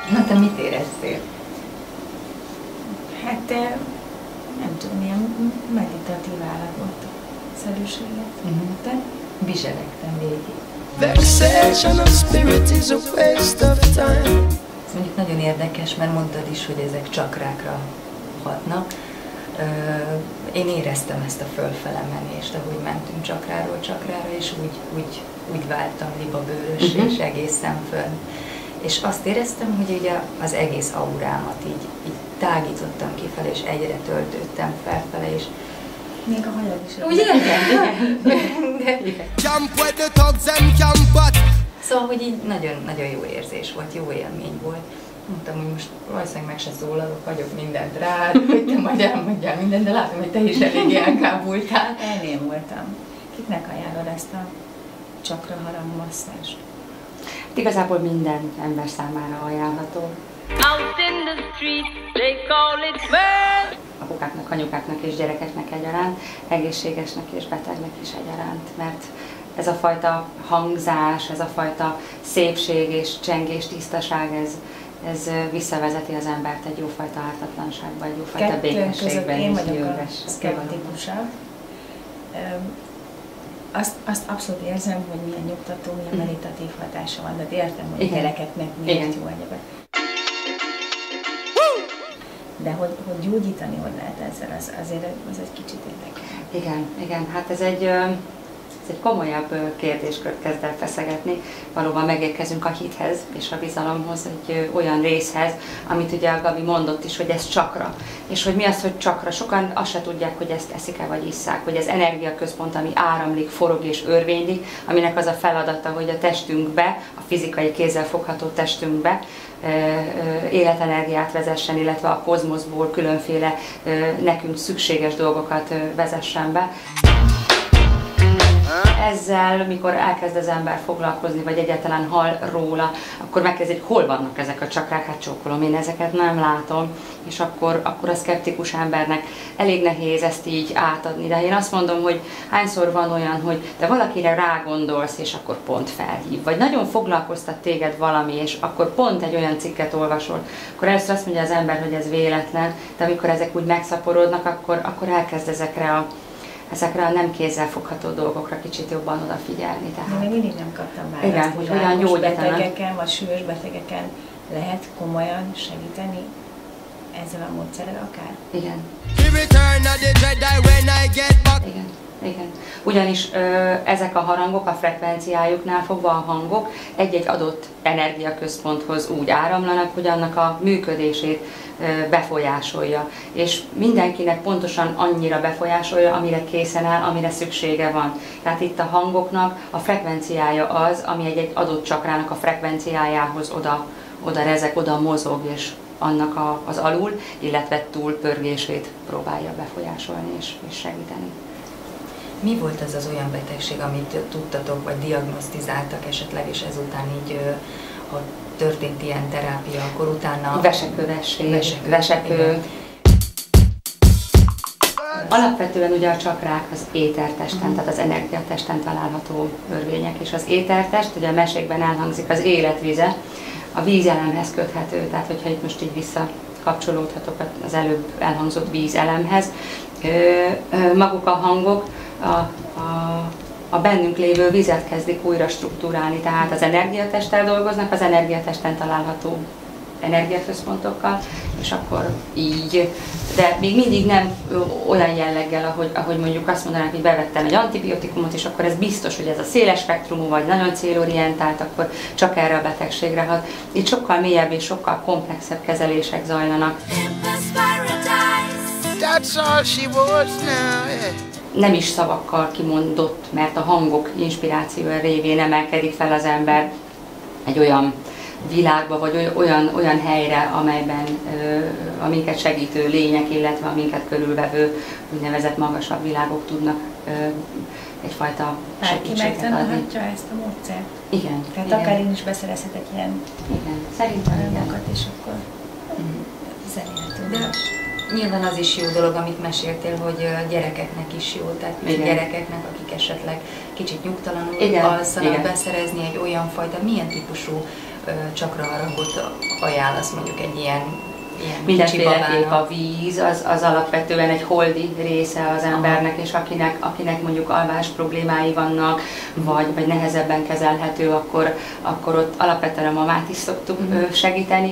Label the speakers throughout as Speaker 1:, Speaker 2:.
Speaker 1: Na, te mit éreztél?
Speaker 2: Hát nem tudom, ilyen meditatív állapot-szerűséget. Te?
Speaker 1: Bizselektem végig.
Speaker 3: Vexation of spirit is a waste of time.
Speaker 1: Ez mondjuk nagyon érdekes, mert mondtad is, hogy ezek csakrákra hatnak. Én éreztem ezt a fölfele menést, ahogy mentünk csakráról csakrára, és úgy váltam libabőrös, és egészen fönn. És azt éreztem, hogy ugye az egész aurámat így tágítottam kifelé, és egyre töltődtem felfele, és
Speaker 2: még a hajad is.
Speaker 1: ugye? Igen. Szóval, hogy így nagyon jó érzés volt, jó élmény volt. Mondtam, hogy most valószínűleg meg se szólalok, vagyok mindent rád, hogy te majd elmondjál mindent, de látom, hogy te is elég elkábultál.
Speaker 2: Elnémultam. Kiknek ajánlod ezt a csakra harangmasszást?
Speaker 4: Hát igazából minden ember számára ajánlható. Apukáknak, anyukáknak és gyerekeknek egyaránt, egészségesnek és betegnek is egyaránt, mert ez a fajta hangzás, ez a fajta szépség és csengés, tisztaság, ez visszavezeti az embert egy jófajta ártatlanságba, egy jófajta békességben.
Speaker 2: Én vagyok a szkeptikusabb. Azt abszolút érzem, hogy milyen nyugtató, milyen meditatív hatása van, de értem, hogy a gyerekeknek miért jó egyebek. De hogy gyógyítani hogy lehet ezzel, azért az egy kicsit érdekel.
Speaker 4: Igen, hát ez egy komolyabb kérdéskört kezd el feszegetni. Valóban megérkezünk a hithez és a bizalomhoz, egy olyan részhez, amit ugye a Gabi mondott is, hogy ez csakra. És hogy mi az, hogy csakra? Sokan azt se tudják, hogy ezt eszik-e vagy isszák, hogy ez energiaközpont, ami áramlik, forog és örvénylik, aminek az a feladata, hogy a testünkbe, a fizikai kézzelfogható testünkbe életenergiát vezessen, illetve a kozmoszból különféle nekünk szükséges dolgokat vezessen be. Ezzel, mikor elkezd az ember foglalkozni, vagy egyáltalán hall róla, akkor megkezd, hogy hol vannak ezek a csakrák, hát csókolom, én ezeket nem látom, és akkor a szkeptikus embernek elég nehéz ezt így átadni. De én azt mondom, hogy hányszor van olyan, hogy te valakire rágondolsz, és akkor pont felhív, vagy nagyon foglalkoztat téged valami, és akkor pont egy olyan cikket olvasol, akkor először azt mondja az ember, hogy ez véletlen, de amikor ezek úgy megszaporodnak, akkor elkezd ezekre a nem kézzelfogható dolgokra kicsit jobban odafigyelni.
Speaker 2: Tehát. Még mindig nem kaptam már
Speaker 4: igen,
Speaker 2: azt, hogy
Speaker 4: olyan gyógyítanak.
Speaker 2: betegeken, vagy súlyos betegeken lehet komolyan segíteni ezzel a módszerrel akár?
Speaker 4: Igen. Igen. Ugyanis ezek a harangok a frekvenciájuknál fogva a hangok egy-egy adott energiaközponthoz úgy áramlanak, hogy annak a működését befolyásolja. És mindenkinek pontosan annyira befolyásolja, amire készen áll, amire szüksége van. Tehát itt a hangoknak a frekvenciája az, ami egy adott csakrának a frekvenciájához oda rezeg, oda mozog, és annak az alul, illetve túl pörgését próbálja befolyásolni és segíteni.
Speaker 1: Mi volt az olyan betegség, amit tudtatok, vagy diagnosztizáltak esetleg, és ezután így, ha történt ilyen terápia, akkor utána...
Speaker 4: Vesekő. Alapvetően ugye a csakrák az étertesten, tehát az energiatesten található örvények, és az étertest, ugye a mesékben elhangzik az életvize, a vízelemhez köthető, tehát hogyha itt most így visszakapcsolódhatok az előbb elhangzott vízelemhez, maguk a hangok a bennünk lévő vizet kezdik újra struktúrálni, tehát az energiatesttel dolgoznak, az energiatesten található energiaközpontokkal, és akkor így, de még mindig nem olyan jelleggel, ahogy mondjuk azt mondanánk, hogy bevettem egy antibiotikumot, és akkor ez biztos, hogy ez a széles spektrumú, vagy nagyon célorientált, akkor csak erre a betegségre hat. Itt sokkal mélyebb és sokkal komplexebb kezelések zajlanak. Nem is szavakkal kimondott, mert a hangok inspiráció révén emelkedik fel az ember egy olyan világba, vagy olyan helyre, amelyben a minket segítő lények, illetve a minket körülvevő úgynevezett magasabb világok tudnak egyfajta segítséget adni.
Speaker 2: Megtanulhatja ezt a módszert?
Speaker 4: Igen.
Speaker 2: Tehát
Speaker 4: igen.
Speaker 2: akár én is beszerezhetek ilyen
Speaker 4: Szerintem
Speaker 2: és akkor zenélhető.
Speaker 1: De nyilván az is jó dolog, amit meséltél, hogy gyerekeknek is jó, tehát gyerekeknek, akik esetleg kicsit nyugtalanul alszanak, beszerezni egy olyan fajta, milyen típusú csakra harangot ajánlasz mondjuk egy ilyen
Speaker 4: mindenféleképp a víz, az alapvetően egy holdi része az embernek, és akinek mondjuk alvás problémái vannak, vagy nehezebben kezelhető, akkor ott alapvetően a mamát is szoktuk segíteni.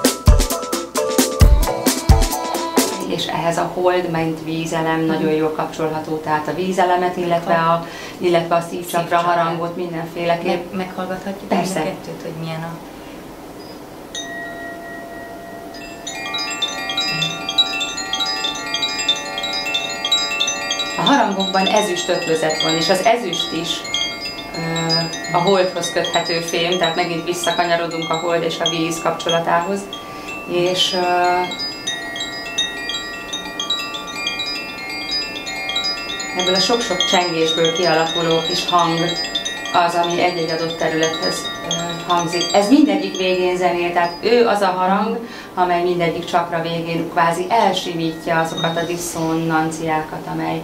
Speaker 4: És ehhez a hold, mint vízelem nagyon jól kapcsolható, tehát a vízelemet, illetve a szívcsakra harangot mindenféleképp.
Speaker 1: Meghallgathatjuk
Speaker 4: Persze.
Speaker 1: a kettőt, hogy milyen a...
Speaker 4: A harangokban ezüst ötvözet van, és az ezüst is a holdhoz köthető fém, tehát megint visszakanyarodunk a hold és a víz kapcsolatához. És ebből a sok-sok csengésből kialakuló kis hang az, ami egy-egy adott területhez hangzik. Ez mindegyik végén zenél, tehát ő az a harang, amely mindegyik csakra végén kvázi elsimítja azokat a disszonanciákat, amely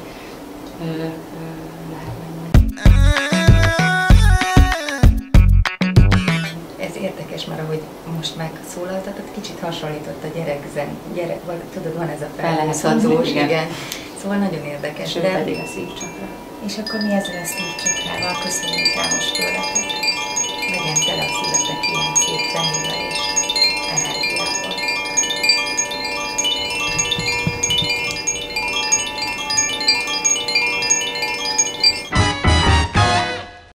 Speaker 1: Ez érdekes, mert ahogy most megszólaltatod, kicsit hasonlított a gyerek, vagy tudod, van ez a felhúzhatós, igen. Szóval nagyon érdekes.
Speaker 4: Sőt, pedig a szívcsakra.
Speaker 2: És akkor mi ezzel a szívcsakrával köszönjük el most